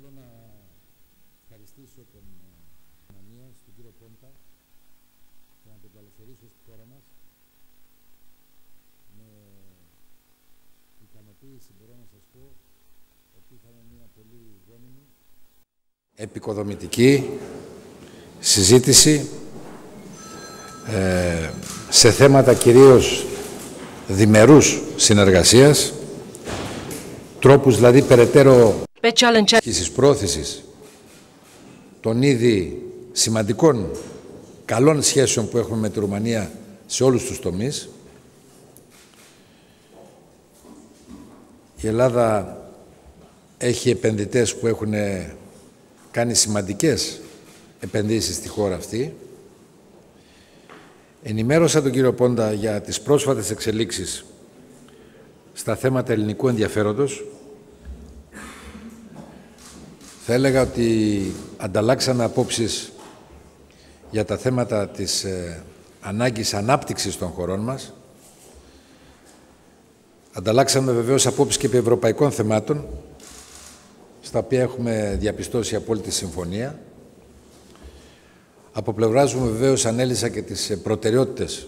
Θέλω να ευχαριστήσω τον Ρουμανίας, τον κύριο Πόντα, και να τον καλωσορίσω στη χώρα μας. Με ικανοποίηση μπορώ να σας πω ότι είχαμε μια πολύ γόνιμη, επικοδομητική συζήτηση σε θέματα κυρίως διμερούς συνεργασίας, τρόπους δηλαδή περαιτέρω της πρόθεσης των ήδη σημαντικών καλών σχέσεων που έχουμε με τη Ρουμανία σε όλους τους τομείς. Η Ελλάδα έχει επενδυτές που έχουν κάνει σημαντικές επενδύσεις στη χώρα αυτή. Ενημέρωσα τον κύριο Πόντα για τις πρόσφατες εξελίξεις στα θέματα ελληνικού ενδιαφέροντος. Θα έλεγα ότι ανταλλάξαμε απόψεις για τα θέματα της ανάγκης ανάπτυξης των χωρών μας. Ανταλλάξαμε βεβαίως απόψεις και επί ευρωπαϊκών θεμάτων, στα οποία έχουμε διαπιστώσει απόλυτη συμφωνία. Από πλευράς μου βεβαίως ανέλησα και τις προτεραιότητες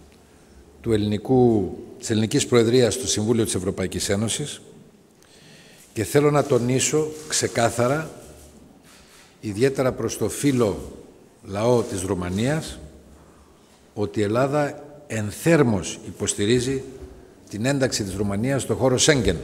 της ελληνικής προεδρίας του Συμβούλιο της Ευρωπαϊκής Ένωσης και θέλω να τονίσω ξεκάθαρα, ιδιαίτερα προς το φίλο λαό της Ρουμανίας, ότι η Ελλάδα ενθέρμως υποστηρίζει την ένταξη της Ρουμανίας στο χώρο Σέγγεν.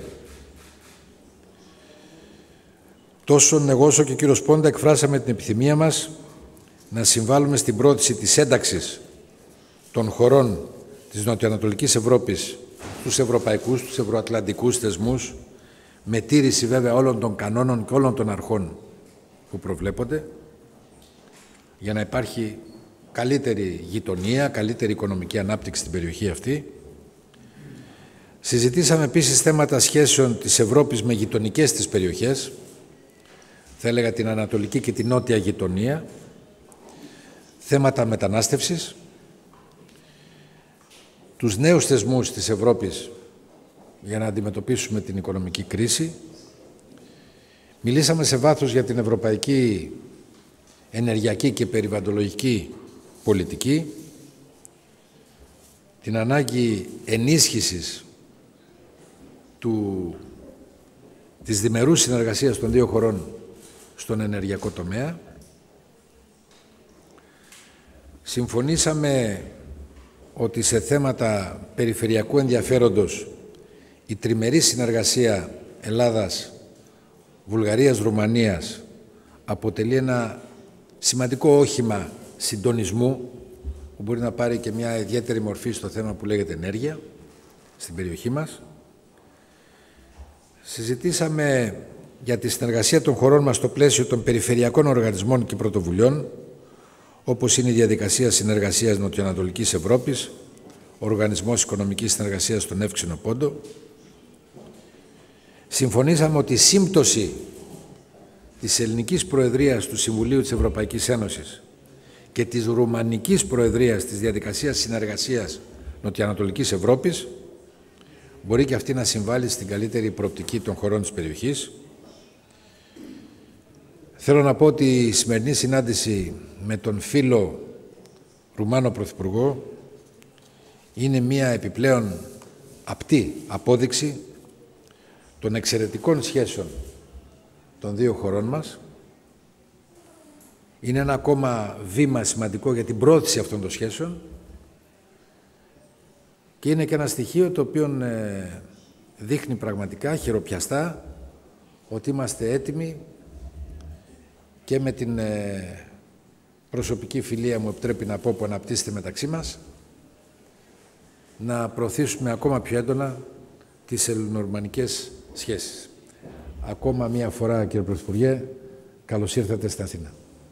Τόσο εγώ όσο και ο κύριος Πόντα εκφράσαμε την επιθυμία μας να συμβάλλουμε στην πρόθεση της ένταξης των χωρών της Νοτιοανατολικής Ευρώπης στους ευρωπαϊκούς, στους ευρωατλαντικούς θεσμούς, με τήρηση βέβαια όλων των κανόνων και όλων των αρχών που προβλέπονται, για να υπάρχει καλύτερη γειτονία, καλύτερη οικονομική ανάπτυξη στην περιοχή αυτή. Συζητήσαμε επίσης θέματα σχέσεων της Ευρώπης με γειτονικές της περιοχές, θα έλεγα την ανατολική και την νότια γειτονία, θέματα μετανάστευσης, τους νέους θεσμούς της Ευρώπης για να αντιμετωπίσουμε την οικονομική κρίση. Μιλήσαμε σε βάθος για την ευρωπαϊκή ενεργειακή και περιβαλλοντολογική πολιτική, την ανάγκη ενίσχυσης της διμερούς συνεργασίας των δύο χωρών στον ενεργειακό τομέα. Συμφωνήσαμε ότι σε θέματα περιφερειακού ενδιαφέροντος η τριμερή συνεργασία Ελλάδας, Βουλγαρίας, Ρουμανίας αποτελεί ένα σημαντικό όχημα συντονισμού που μπορεί να πάρει και μια ιδιαίτερη μορφή στο θέμα που λέγεται ενέργεια στην περιοχή μας. Συζητήσαμε για τη συνεργασία των χωρών μας στο πλαίσιο των περιφερειακών οργανισμών και πρωτοβουλειών, όπως είναι η διαδικασία συνεργασίας Νοτιοανατολικής Ευρώπης, ο Οργανισμός Οικονομικής Συνεργασίας στον Εύξηνο Πόντο. Συμφωνήσαμε ότι η σύμπτωση της ελληνικής προεδρίας του Συμβουλίου της Ευρωπαϊκής Ένωσης και της ρουμανικής προεδρίας της διαδικασίας συνεργασίας Νοτιοανατολικής Ευρώπης μπορεί και αυτή να συμβάλλει στην καλύτερη προοπτική των χωρών της περιοχής. Θέλω να πω ότι η σημερινή συνάντηση με τον φίλο Ρουμάνο Πρωθυπουργό είναι μια επιπλέον απτή απόδειξη των εξαιρετικών σχέσεων των δύο χωρών μας. Είναι ένα ακόμα βήμα σημαντικό για την πρόθεση αυτών των σχέσεων και είναι και ένα στοιχείο το οποίο δείχνει πραγματικά χειροπιαστά ότι είμαστε έτοιμοι και με την προσωπική φιλία μου επιτρέπει να πω που αναπτύσσεται μεταξύ μας να προωθήσουμε ακόμα πιο έντονα τις ελληνορουμανικές σχέσεις. Ακόμα μία φορά, κύριε Πρωθυπουργέ, καλώς ήρθατε στην Αθήνα.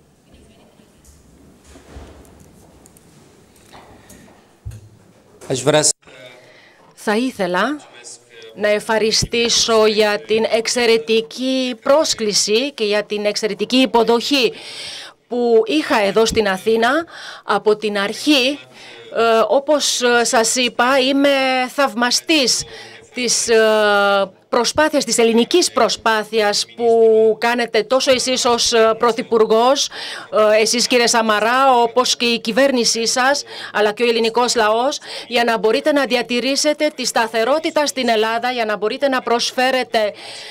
Θα ήθελα να ευχαριστήσω για την εξαιρετική πρόσκληση και για την εξαιρετική υποδοχή που είχα εδώ στην Αθήνα από την αρχή. Όπως σας είπα, είμαι θαυμαστής της προσπάθειας, της ελληνικής προσπάθειας που κάνετε τόσο εσείς ως Πρωθυπουργός, εσείς κύριε Σαμαρά, όπως και η κυβέρνησή σας, αλλά και ο ελληνικός λαός, για να μπορείτε να διατηρήσετε τη σταθερότητα στην Ελλάδα, για να μπορείτε να προσφέρετε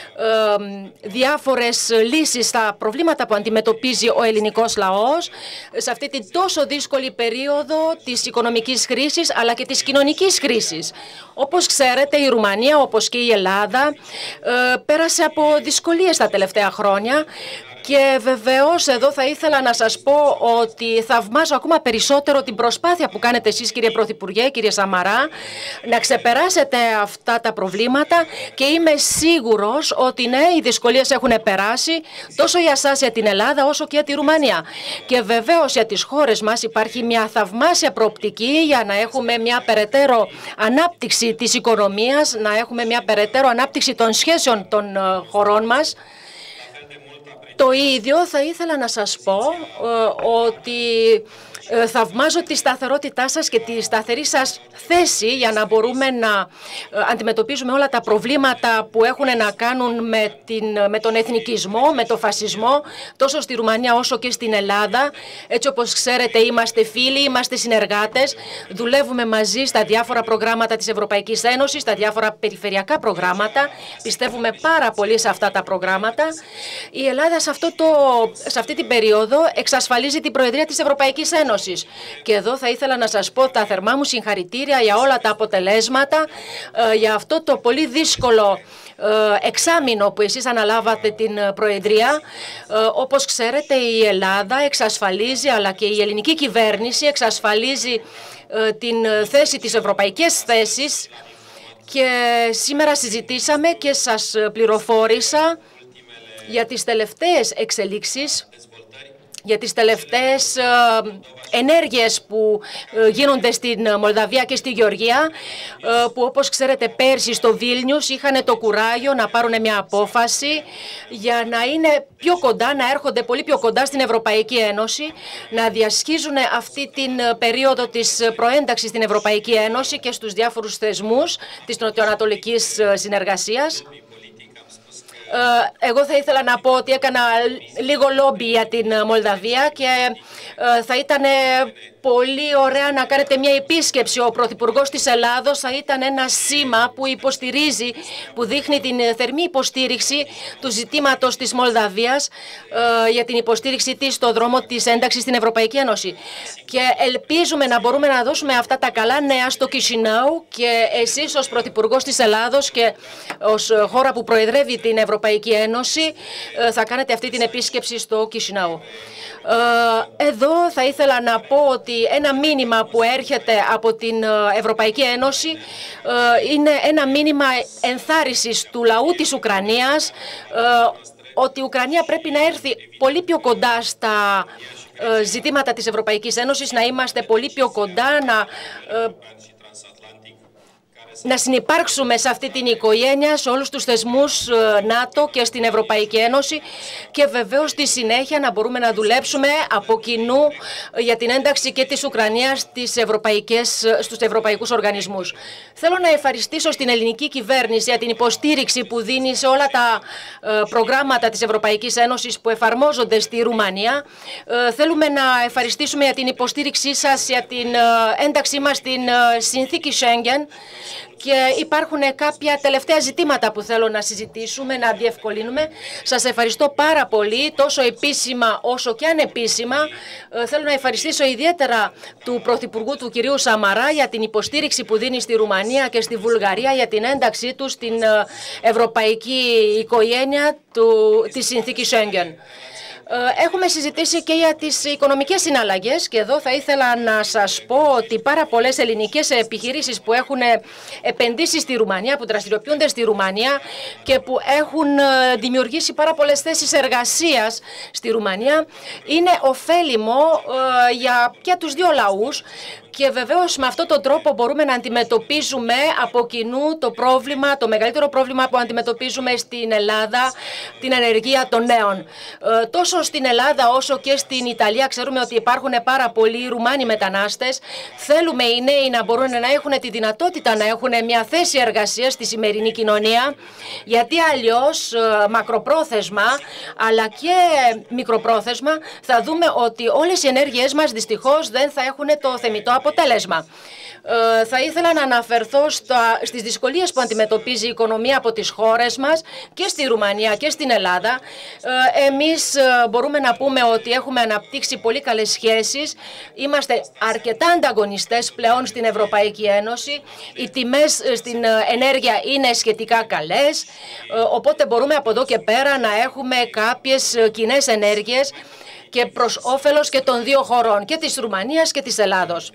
διάφορες λύσεις στα προβλήματα που αντιμετωπίζει ο ελληνικός λαός σε αυτή την τόσο δύσκολη περίοδο της οικονομικής κρίσης αλλά και της κοινωνικής κρίσης. Όπως ξέρετε, η Ρουμανία, όπως και η Ελλάδα, πέρασε από δυσκολίες τα τελευταία χρόνια. Και βεβαίως εδώ θα ήθελα να σας πω ότι θαυμάζω ακόμα περισσότερο την προσπάθεια που κάνετε εσείς, κύριε Πρωθυπουργέ, κύριε Σαμαρά, να ξεπεράσετε αυτά τα προβλήματα, και είμαι σίγουρος ότι ναι, οι δυσκολίες έχουν περάσει τόσο για εσάς, για την Ελλάδα, όσο και για τη Ρουμανία. Και βεβαίως για τις χώρες μας υπάρχει μια θαυμάσια προοπτική για να έχουμε μια περαιτέρω ανάπτυξη της οικονομίας, να έχουμε μια περαιτέρω ανάπτυξη των σχέσεων των χωρών μας. Το ίδιο θα ήθελα να σας πω ότι θαυμάζω τη σταθερότητά σας και τη σταθερή σας θέση για να μπορούμε να αντιμετωπίζουμε όλα τα προβλήματα που έχουν να κάνουν με τον εθνικισμό, με τον φασισμό, τόσο στη Ρουμανία όσο και στην Ελλάδα. Έτσι, όπως ξέρετε, είμαστε φίλοι, είμαστε συνεργάτες, δουλεύουμε μαζί στα διάφορα προγράμματα της Ευρωπαϊκής Ένωσης, στα διάφορα περιφερειακά προγράμματα. Πιστεύουμε πάρα πολύ σε αυτά τα προγράμματα. Η Ελλάδα σε αυτή την περίοδο εξασφαλίζει την Προεδρία της Ευρωπαϊκής Ένωσης. Και εδώ θα ήθελα να σας πω τα θερμά μου συγχαρητήρια για όλα τα αποτελέσματα, για αυτό το πολύ δύσκολο εξάμηνο που εσείς αναλάβατε την Προεδρία. Όπως ξέρετε, η Ελλάδα εξασφαλίζει, αλλά και η ελληνική κυβέρνηση εξασφαλίζει την θέση της ευρωπαϊκής θέσης, και σήμερα συζητήσαμε και σας πληροφόρησα για τις τελευταίες εξελίξεις, για τις τελευταίες ενέργειες που γίνονται στην Μολδαβία και στη Γεωργία, που όπως ξέρετε πέρσι στο Βίλνιους είχαν το κουράγιο να πάρουν μια απόφαση για να είναι πιο κοντά, να έρχονται πολύ πιο κοντά στην Ευρωπαϊκή Ένωση, να διασχίζουν αυτή την περίοδο της προένταξης στην Ευρωπαϊκή Ένωση και στους διάφορους θεσμούς της νοτιοανατολικής συνεργασίας. Εγώ θα ήθελα να πω ότι έκανα λίγο λόμπι για την Μολδαβία και θα ήταν πολύ ωραία να κάνετε μια επίσκεψη. Ο Πρωθυπουργός της Ελλάδος θα ήταν ένα σήμα που υποστηρίζει, που δείχνει την θερμή υποστήριξη του ζητήματος της Μολδαβίας για την υποστήριξη της στο δρόμο της ένταξης στην Ευρωπαϊκή Ένωση. Και ελπίζουμε να μπορούμε να δώσουμε αυτά τα καλά νέα στο Κισινάου, και εσείς ως Πρωθυπουργός της Ελλάδος και ως χώρα που προεδρεύει την Ευρωπαϊκή Ένωση θα κάνετε αυτή την επίσκεψη στο Κισινάου. Εδώ θα ήθελα να πω ότι ένα μήνυμα που έρχεται από την Ευρωπαϊκή Ένωση είναι ένα μήνυμα ενθάρρυνσης του λαού της Ουκρανίας, ότι η Ουκρανία πρέπει να έρθει πολύ πιο κοντά στα ζητήματα της Ευρωπαϊκής Ένωσης, να είμαστε πολύ πιο κοντά, να συνυπάρξουμε σε αυτή την οικογένεια, σε όλους τους θεσμούς ΝΑΤΟ και στην Ευρωπαϊκή Ένωση, και βεβαίως στη συνέχεια να μπορούμε να δουλέψουμε από κοινού για την ένταξη και της Ουκρανίας στους ευρωπαϊκούς οργανισμούς. Θέλω να ευχαριστήσω στην ελληνική κυβέρνηση για την υποστήριξη που δίνει σε όλα τα προγράμματα της Ευρωπαϊκής Ένωσης που εφαρμόζονται στη Ρουμανία. Θέλουμε να ευχαριστήσουμε για την υποστήριξή σας για την ένταξή μας στην συνθήκη Schengen. Και υπάρχουν κάποια τελευταία ζητήματα που θέλω να συζητήσουμε, να διευκολύνουμε. Σας ευχαριστώ πάρα πολύ, τόσο επίσημα όσο και ανεπίσημα. Θέλω να ευχαριστήσω ιδιαίτερα του Πρωθυπουργού, του κυρίου Σαμαρά, για την υποστήριξη που δίνει στη Ρουμανία και στη Βουλγαρία για την ένταξή τους στην ευρωπαϊκή οικογένεια της συνθήκης Schengen. Έχουμε συζητήσει και για τις οικονομικές συναλλαγές, και εδώ θα ήθελα να σας πω ότι πάρα πολλές ελληνικές επιχειρήσεις που έχουν επενδύσει στη Ρουμανία, που δραστηριοποιούνται στη Ρουμανία και που έχουν δημιουργήσει πάρα πολλές θέσεις εργασίας στη Ρουμανία, είναι ωφέλιμο για τους δύο λαούς. Και βεβαίως με αυτόν τον τρόπο μπορούμε να αντιμετωπίζουμε από κοινού το πρόβλημα, το μεγαλύτερο πρόβλημα που αντιμετωπίζουμε στην Ελλάδα, την ανεργία των νέων. Τόσο στην Ελλάδα όσο και στην Ιταλία ξέρουμε ότι υπάρχουν πάρα πολλοί Ρουμάνοι μετανάστες. Θέλουμε οι νέοι να μπορούν να έχουν τη δυνατότητα να έχουν μια θέση εργασίας στη σημερινή κοινωνία, γιατί αλλιώς μακροπρόθεσμα αλλά και μικροπρόθεσμα θα δούμε ότι όλες οι ενέργειές μας δυστυχώς δεν θα έχουν το θεμιτό αποτέλεσμα. Θα ήθελα να αναφερθώ στις δυσκολίες που αντιμετωπίζει η οικονομία από τις χώρες μας και στη Ρουμανία και στην Ελλάδα. Εμείς μπορούμε να πούμε ότι έχουμε αναπτύξει πολύ καλές σχέσεις. Είμαστε αρκετά ανταγωνιστές πλέον στην Ευρωπαϊκή Ένωση. Οι τιμές στην ενέργεια είναι σχετικά καλές, οπότε μπορούμε από εδώ και πέρα να έχουμε κάποιες κοινές ενέργειες και προς όφελος και των δύο χωρών, και της Ρουμανίας και της Ελλάδος.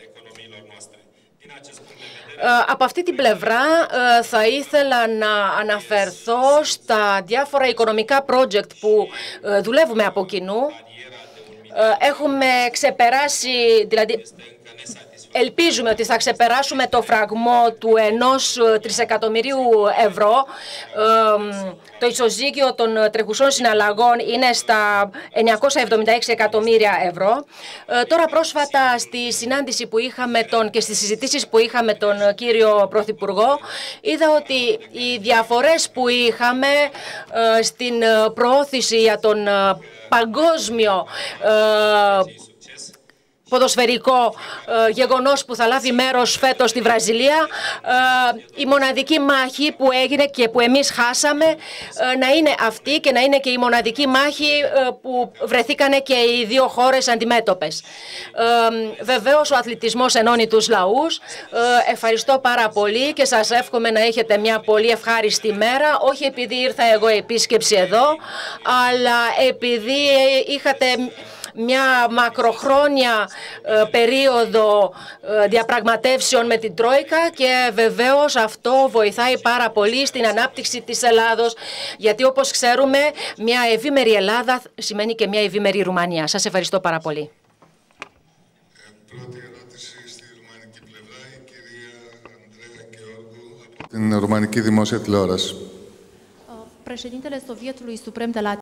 Από αυτή την πλευρά θα ήθελα να αναφερθώ στα διάφορα οικονομικά project που δουλεύουμε από κοινού. Έχουμε ξεπεράσει, δηλαδή ελπίζουμε ότι θα ξεπεράσουμε το φραγμό του 1 τρισεκατομμυρίου ευρώ. Το ισοζύγιο των τρεχουσών συναλλαγών είναι στα 976 εκατομμύρια ευρώ. Τώρα πρόσφατα στη συνάντηση που είχαμε και στις συζητήσεις που είχαμε τον κύριο Πρωθυπουργό, είδα ότι οι διαφορές που είχαμε στην προώθηση για τον παγκόσμιο ποδοσφαιρικό γεγονός που θα λάβει μέρος φέτος στη Βραζιλία, η μοναδική μάχη που έγινε και που εμείς χάσαμε να είναι αυτή και να είναι και η μοναδική μάχη που βρεθήκανε και οι δύο χώρες αντιμέτωπες. Βεβαίως ο αθλητισμός ενώνει τους λαούς. Ευχαριστώ πάρα πολύ και σας εύχομαι να έχετε μια πολύ ευχάριστη μέρα, όχι επειδή ήρθα εγώ επίσκεψη εδώ, αλλά επειδή είχατε μια μακροχρόνια περίοδο διαπραγματεύσεων με την Τρόικα και βεβαίως αυτό βοηθάει πάρα πολύ στην ανάπτυξη της Ελλάδος, γιατί όπως ξέρουμε μια ευήμερη Ελλάδα σημαίνει και μια ευήμερη Ρουμανία. Σας ευχαριστώ πάρα πολύ. Πρώτη ερώτηση στη ρουμανική πλευρά, η κυρία Ανδρέα Γεώργου από την Ρουμανική Δημόσια Τηλεόραση. Președintele Sovietului Suprem de la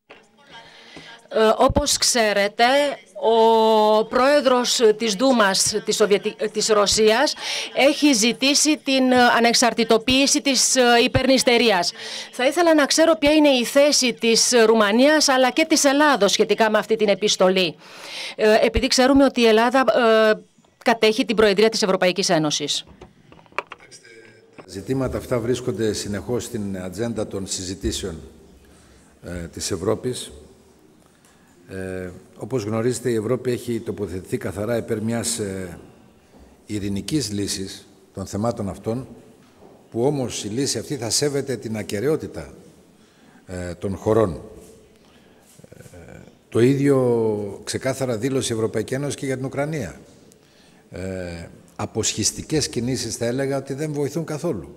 Όπως ξέρετε, ο πρόεδρος της Δούμας της Ρωσίας έχει ζητήσει την ανεξαρτητοποίηση της υπερνηστερίας. Θα ήθελα να ξέρω ποια είναι η θέση της Ρουμανίας αλλά και της Ελλάδος σχετικά με αυτή την επιστολή. Επειδή ξέρουμε ότι η Ελλάδα κατέχει την Προεδρία της Ευρωπαϊκής Ένωσης. Τα ζητήματα αυτά βρίσκονται συνεχώς στην ατζέντα των συζητήσεων της Ευρώπης. Όπως γνωρίζετε, η Ευρώπη έχει τοποθετηθεί καθαρά υπέρ μιας ειρηνικής λύσης των θεμάτων αυτών, που όμως η λύση αυτή θα σέβεται την ακεραιότητα των χωρών. Το ίδιο ξεκάθαρα δήλωσε η Ευρωπαϊκή Ένωση και για την Ουκρανία. Αποσχιστικές κινήσεις θα έλεγα ότι δεν βοηθούν καθόλου.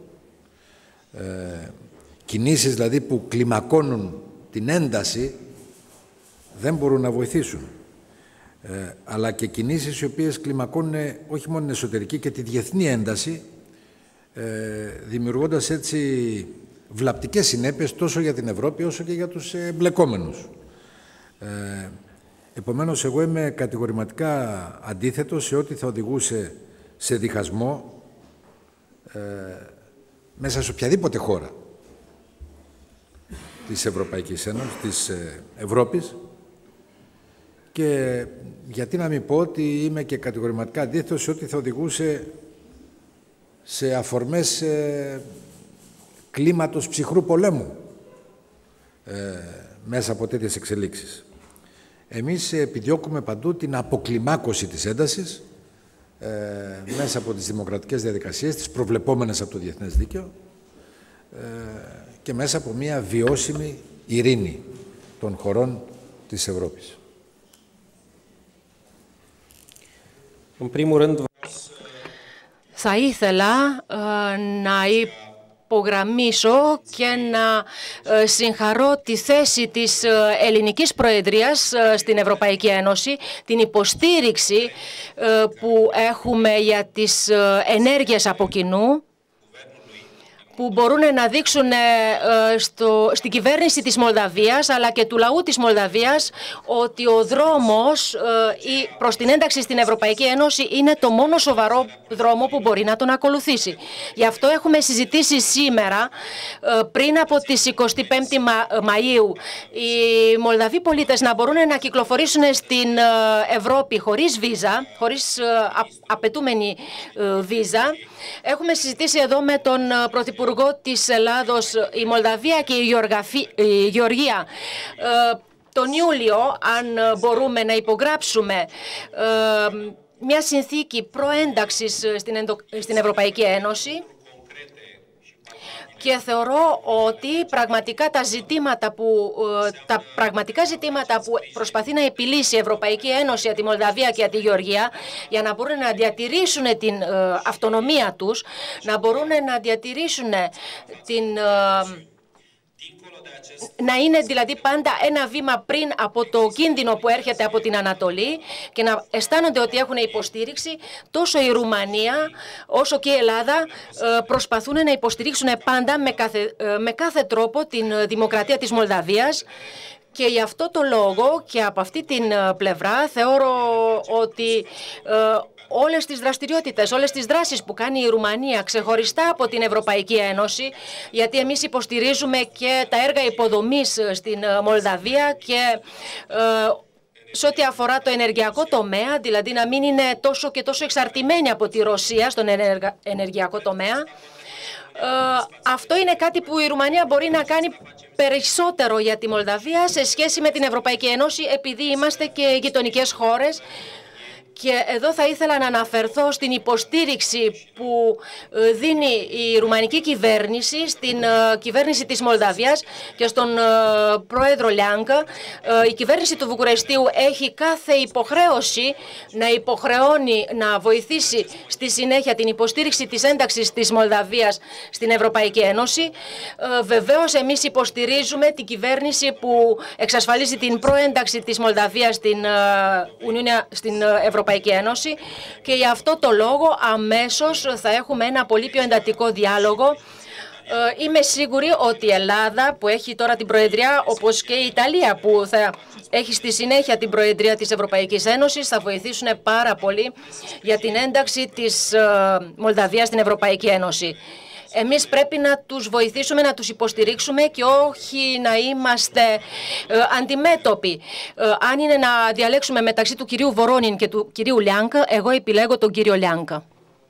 Κινήσεις δηλαδή που κλιμακώνουν την ένταση δεν μπορούν να βοηθήσουν. Αλλά και κινήσεις οι οποίες κλιμακώνουν όχι μόνο την εσωτερική και τη διεθνή ένταση, δημιουργώντας έτσι βλαπτικές συνέπειες τόσο για την Ευρώπη όσο και για τους εμπλεκόμενους. Επομένως, εγώ είμαι κατηγορηματικά αντίθετος σε ό,τι θα οδηγούσε σε διχασμό μέσα σε οποιαδήποτε χώρα της Ευρωπαϊκής Ένωσης, της Ευρώπης, και γιατί να μην πω ότι είμαι και κατηγορηματικά αντίθετος σε ό,τι θα οδηγούσε σε αφορμές κλίματος ψυχρού πολέμου μέσα από τέτοιες εξελίξεις. Εμείς επιδιώκουμε παντού την αποκλιμάκωση της έντασης μέσα από τις δημοκρατικές διαδικασίες, τις προβλεπόμενες από το διεθνές δίκαιο και μέσα από μια βιώσιμη ειρήνη των χωρών της Ευρώπης. Θα ήθελα να υπογραμμίσω και να συγχαρώ τη θέση της ελληνικής προεδρίας στην Ευρωπαϊκή Ένωση, την υποστήριξη που έχουμε για τις ενέργειες από κοινού, που μπορούν να δείξουν στην κυβέρνηση της Μολδαβίας αλλά και του λαού της Μολδαβίας ότι ο δρόμος προς την ένταξη στην Ευρωπαϊκή Ένωση είναι το μόνο σοβαρό δρόμο που μπορεί να τον ακολουθήσει. Γι' αυτό έχουμε συζητήσει σήμερα, πριν από τις 25 Μαΐου, οι Μολδαβοί πολίτες να μπορούν να κυκλοφορήσουν στην Ευρώπη χωρίς βίζα, χωρίς απαιτούμενη βίζα. Έχουμε συζητήσει εδώ με τον Πρωθυπουργό της Ελλάδος, η Μολδαβία και η Γεωργία, τον Ιούλιο, αν μπορούμε να υπογράψουμε μια συνθήκη προένταξης στην Ευρωπαϊκή Ένωση. Και θεωρώ ότι τα πραγματικά ζητήματα που προσπαθεί να επιλύσει η Ευρωπαϊκή Ένωση για τη Μολδαβία και για τη Γεωργία, για να μπορούν να διατηρήσουν την αυτονομία τους, να μπορούν να διατηρήσουν να είναι δηλαδή πάντα ένα βήμα πριν από το κίνδυνο που έρχεται από την Ανατολή και να αισθάνονται ότι έχουν υποστήριξη, τόσο η Ρουμανία όσο και η Ελλάδα προσπαθούν να υποστηρίξουν πάντα με κάθε τρόπο την δημοκρατία της Μολδαβίας. Και γι' αυτό το λόγο και από αυτή την πλευρά θεωρώ ότι όλες τις δραστηριότητες, όλες τις δράσεις που κάνει η Ρουμανία ξεχωριστά από την Ευρωπαϊκή Ένωση, γιατί εμείς υποστηρίζουμε και τα έργα υποδομής στην Μολδαβία και σε ό,τι αφορά το ενεργειακό τομέα, δηλαδή να μην είναι τόσο και τόσο εξαρτημένοι από τη Ρωσία στον ενεργειακό τομέα. Αυτό είναι κάτι που η Ρουμανία μπορεί να κάνει περισσότερο για τη Μολδαβία σε σχέση με την Ευρωπαϊκή Ένωση, επειδή είμαστε και γειτονικές χώρες. Και εδώ θα ήθελα να αναφερθώ στην υποστήριξη που δίνει η ρουμανική κυβέρνηση στην κυβέρνηση της Μολδαβίας και στον πρόεδρο Λιάνκα. Η κυβέρνηση του Βουκουρεστίου έχει κάθε υποχρέωση να υποχρεώνει να βοηθήσει στη συνέχεια την υποστήριξη της ένταξης της Μολδαβίας στην Ευρωπαϊκή Ένωση. Βεβαίως εμείς υποστηρίζουμε την κυβέρνηση που εξασφαλίζει την προένταξη της Μολδαβίας στην Ευρωπαϊκή Ένωση και γι' αυτό το λόγο αμέσως θα έχουμε ένα πολύ πιο εντατικό διάλογο. Είμαι σίγουρη ότι η Ελλάδα που έχει τώρα την Προεδρία, όπως και η Ιταλία που θα έχει στη συνέχεια την Προεδρία της Ευρωπαϊκής Ένωσης, θα βοηθήσουν πάρα πολύ για την ένταξη της Μολδαβίας στην Ευρωπαϊκή Ένωση. Εμείς πρέπει να τους βοηθήσουμε, να τους υποστηρίξουμε και όχι να είμαστε αντιμέτωποι. Αν είναι να διαλέξουμε μεταξύ του κυρίου Βορόνιν και του κυρίου Λιάνκα, εγώ επιλέγω τον κύριο Λιάνκα.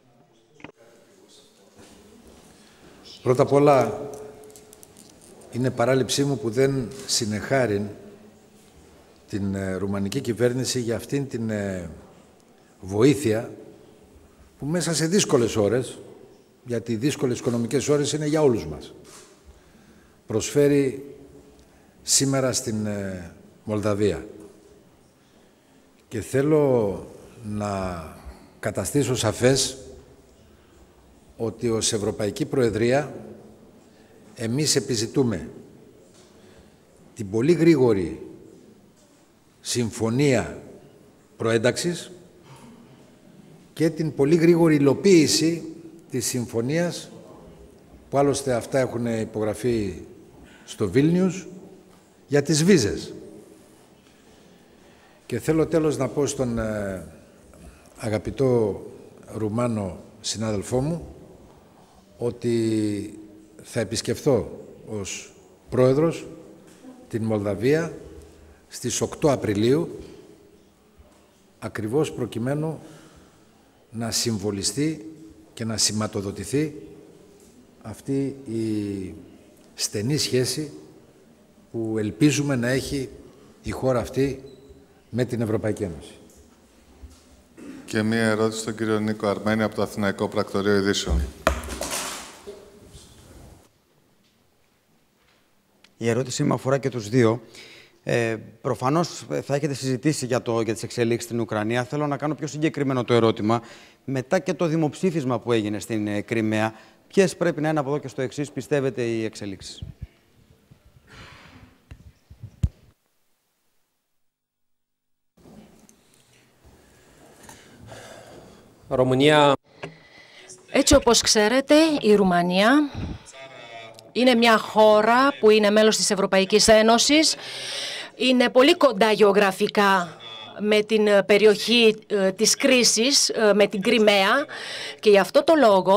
Πρώτα απ' όλα, είναι παράληψή μου που δεν συνεχάριν την ρουμανική κυβέρνηση για αυτήν την βοήθεια που μέσα σε δύσκολες ώρες, γιατί οι δύσκολες οικονομικές ώρες είναι για όλους μας, προσφέρει σήμερα στην Μολδαβία. Και θέλω να καταστήσω σαφές ότι ως Ευρωπαϊκή Προεδρία εμείς επιζητούμε την πολύ γρήγορη συμφωνία προένταξης και την πολύ γρήγορη υλοποίηση της συμφωνίας που άλλωστε αυτά έχουν υπογραφεί στο Βίλνιους για τις βίζες. Και θέλω τέλος να πω στον αγαπητό Ρουμάνο συνάδελφό μου ότι θα επισκεφθώ ως πρόεδρος την Μολδαβία στις 8 Απριλίου ακριβώς προκειμένου να συμβολιστεί και να σηματοδοτηθεί αυτή η στενή σχέση που ελπίζουμε να έχει η χώρα αυτή με την Ευρωπαϊκή Ένωση. Και μία ερώτηση στον κύριο Νίκο Αρμένη από το Αθηναϊκό Πρακτορείο Ειδήσεων. Η ερώτησή μου αφορά και τους δύο. Προφανώς θα έχετε συζητήσει για τις εξελίξεις στην Ουκρανία. Θέλω να κάνω πιο συγκεκριμένο το ερώτημα. Μετά και το δημοψήφισμα που έγινε στην Κριμαία, Ποιες πρέπει να είναι από εδώ και στο εξής, πιστεύετε, οι εξελίξεις? Έτσι όπως ξέρετε, η Ρουμανία είναι μια χώρα που είναι μέλος της Ευρωπαϊκής Ένωσης. Είναι πολύ κοντά γεωγραφικά με την περιοχή της κρίσης, με την Κριμαία, και γι' αυτό το λόγο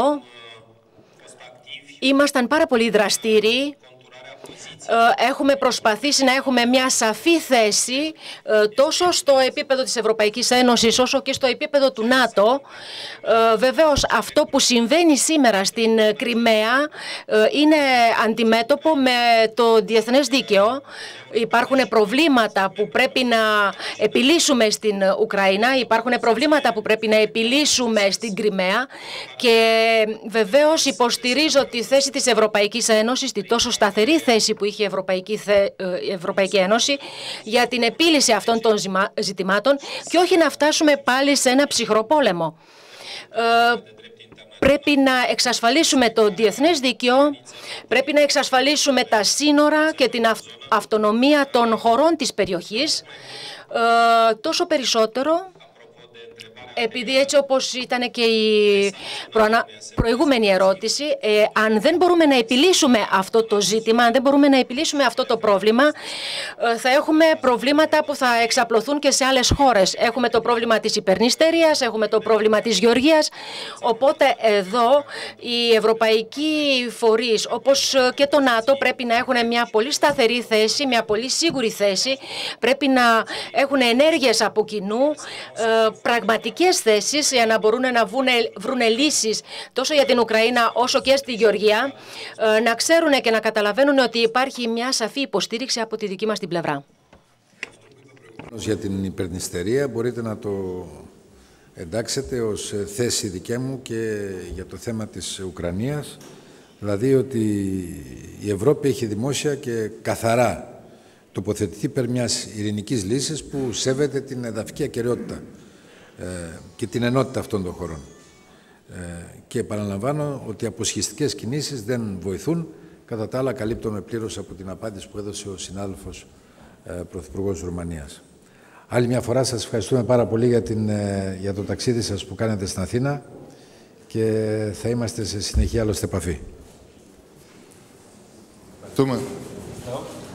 ήμασταν πάρα πολύ δραστήριοι. Έχουμε προσπαθήσει να έχουμε μια σαφή θέση τόσο στο επίπεδο της Ευρωπαϊκής Ένωσης όσο και στο επίπεδο του ΝΑΤΟ. Βεβαίως αυτό που συμβαίνει σήμερα στην Κριμαία είναι αντιμέτωπο με το διεθνές δίκαιο. Υπάρχουν προβλήματα που πρέπει να επιλύσουμε στην Ουκρανία, υπάρχουν προβλήματα που πρέπει να επιλύσουμε στην Κριμαία, και βεβαίως υποστηρίζω τη θέση της Ευρωπαϊκής Ένωσης, τη τόσο σταθερή θέση που είχε η Ευρωπαϊκή Ένωση για την επίλυση αυτών των ζητημάτων και όχι να φτάσουμε πάλι σε ένα ψυχρό πόλεμο. Πρέπει να εξασφαλίσουμε το διεθνές δίκαιο, πρέπει να εξασφαλίσουμε τα σύνορα και την αυτονομία των χωρών της περιοχής, τόσο περισσότερο επειδή έτσι όπως ήταν και η προηγούμενη ερώτηση, αν δεν μπορούμε να επιλύσουμε αυτό το ζήτημα, αν δεν μπορούμε να επιλύσουμε αυτό το πρόβλημα, θα έχουμε προβλήματα που θα εξαπλωθούν και σε άλλες χώρες. Έχουμε το πρόβλημα της υπερνηστερίας, έχουμε το πρόβλημα της γεωργίας, οπότε εδώ οι ευρωπαϊκοί φορείς, όπως και το ΝΑΤΟ, πρέπει να έχουν μια πολύ σταθερή θέση, μια πολύ σίγουρη θέση, πρέπει να έχουν ενέργειες από κοινού, πραγματικές θέσεις για να μπορούν να βρουν λύσεις τόσο για την Ουκρανία όσο και στη Γεωργία, να ξέρουν και να καταλαβαίνουν ότι υπάρχει μια σαφή υποστήριξη από τη δική μας την πλευρά. Για την υπερνηστερία μπορείτε να το εντάξετε ως θέση δική μου και για το θέμα της Ουκρανίας, δηλαδή ότι η Ευρώπη έχει δημόσια και καθαρά τοποθετηθεί υπέρ μιας ειρηνικής λύσης που σέβεται την εδαφική ακεραιότητα και την ενότητα αυτών των χωρών. Και επαναλαμβάνω ότι οι αποσχιστικές κινήσεις δεν βοηθούν. Κατά τα άλλα, καλύπτομαι πλήρως από την απάντηση που έδωσε ο συνάδελφος Πρωθυπουργός της Ρουμανίας. Άλλη μια φορά σας ευχαριστούμε πάρα πολύ για το ταξίδι σας που κάνετε στην Αθήνα και θα είμαστε σε συνεχή άλλωστε επαφή. Ευχαριστούμε.